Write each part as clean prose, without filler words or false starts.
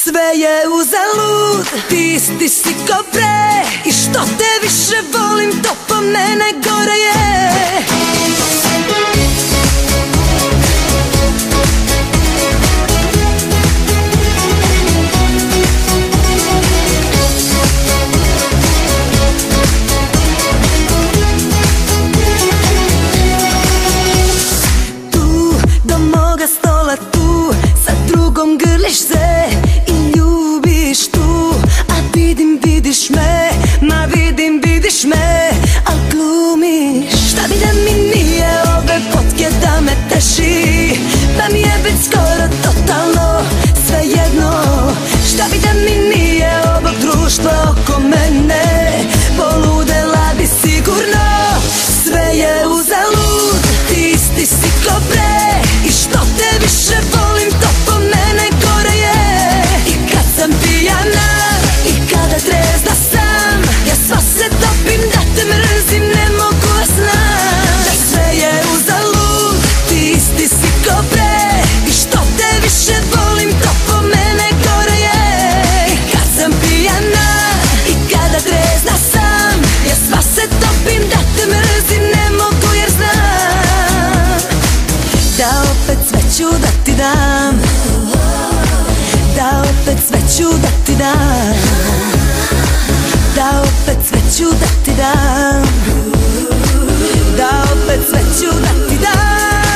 Sve je uzalud, ti isti si ko pre. I što te više volim, to po mene gore je. Tu, do moga stola tu, sa drugom grliš se i ljubiš tu. A vidim, vidiš me, ma vidim, vidiš me, al glumiš. Šta bi da mi nije ove fotke da me teši, pa mi je već skoro totalno svejedno. Šta bi da mi nije ovog društva oko mene, poludela bi sigurno. Sve je uzalud, ti isti si ko pre. I što te više volim, to po mene gore je. I kad sam pijana i kada trezna sam, ja sva se topim da te mrzim, ne mogu a znam. Da sve je uzalud, ti isti si ko pre. I što te više volim, to po mene gore je. I kad sam pijana i kada trezna sam, ja sva se topim da te mrzim, ne mogu jer znam da opet sve ću da ti dam, da opet sve ću da ti dam, da opet sve ću da ti dam, da opet sve ću da ti dam.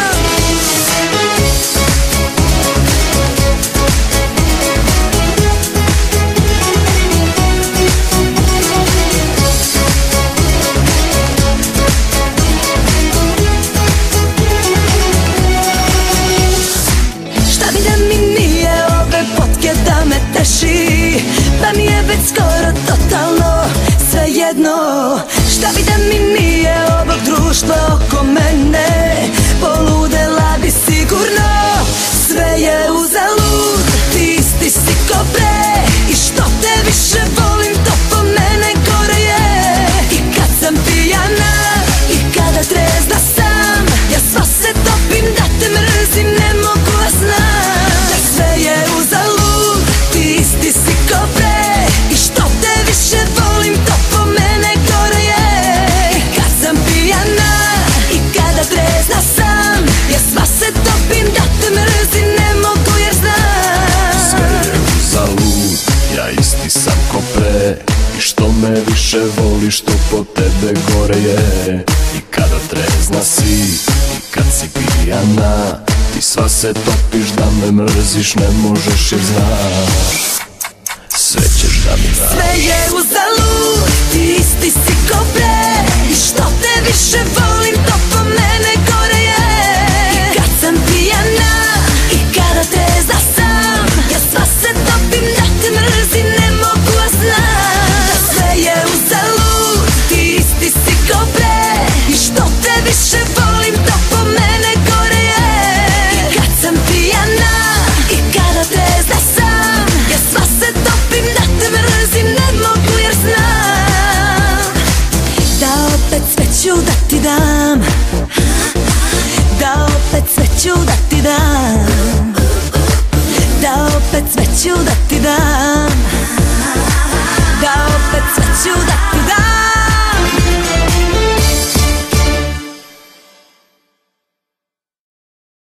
Šta bi da mi nije ove fotke da me teši, pa mi je već skoro totalno svejedno. Šta bi da mi nije ovog društva oko mene, poludela bi sigurno. Sve je uzalud, ti isti si ko pre. I što te više volim, to po mene gore je. I kad sam pijana i kada trezna sam, ja sva se topim da te mrzim, ne mogu a znam. Da sve je uzalud, ti isti si ko pre. I što te više volim, to po mene gore je. I kad sam pijana i kada trezna sam, ja sva se topim da te mrzim, ne mogu jer znam. Sve je uzalud, ja isti sam ko pre. I što me više voliš, to po tebe gore je. I kada trezna si i kad si pijana, ti sva se topiš da me mrziš, ne možeš jer znaš sve ćeš da mi daš. Sve je uzalud, ti isti si ko pre. I što te više volim, to po mene gore je. I kad sam pijana i kada trezna sam, ja sva se topim da te mrzim, ne mogu a znam. Da sve je uzalud, ti isti si ko pre. I što te više volim,